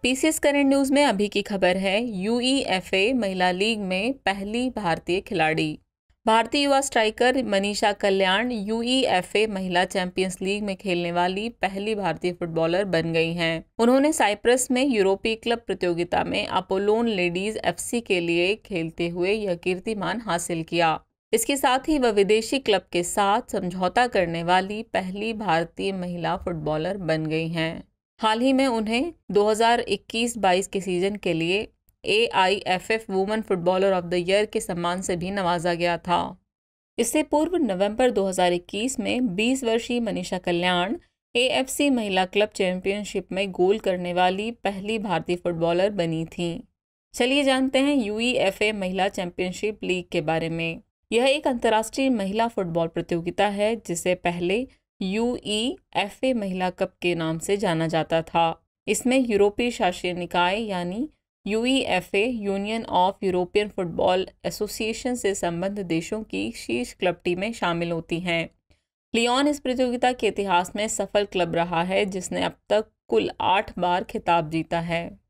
PCS current news में अभी की खबर है, यूईएफए महिला लीग में पहली भारतीय खिलाड़ी। भारतीय युवा स्ट्राइकर मनीषा कल्याण यूईएफए महिला चैंपियंस लीग में खेलने वाली पहली भारतीय फुटबॉलर बन गई हैं। उन्होंने साइप्रस में यूरोपीय क्लब प्रतियोगिता में अपोलोन लेडीज एफसी के लिए खेलते हुए यह कीर्तिमान हासिल किया। इसके साथ ही वह विदेशी क्लब के साथ समझौता करने वाली पहली भारतीय महिला फुटबॉलर बन गई हैं। हाल ही में उन्हें 2021-22 के सीजन के लिए AIFF women footballer of the year के सम्मान से भी नवाजा गया था। इससे पूर्व नवंबर 2021 में 20 वर्षीय मनीषा कल्याण AFC महिला क्लब चैंपियनशिप में गोल करने वाली पहली भारतीय फुटबॉलर बनी थीं। चलिए जानते हैं यूईएफए महिला चैंपियनशिप लीग के बारे में। यह एक अंतर्राष्ट्रीय महिला फुटबॉल प्रतियोगिता है जिसे पहले यूईएफए महिला कप के नाम से जाना जाता था। इसमें यूरोपीय शासीय निकाय यानी UEFA union of European football association से संबद्ध देशों की शीर्ष क्लब टीमें शामिल होती हैं। लियोन इस प्रतियोगिता के इतिहास में सफल क्लब रहा है जिसने अब तक कुल 8 बार खिताब जीता है।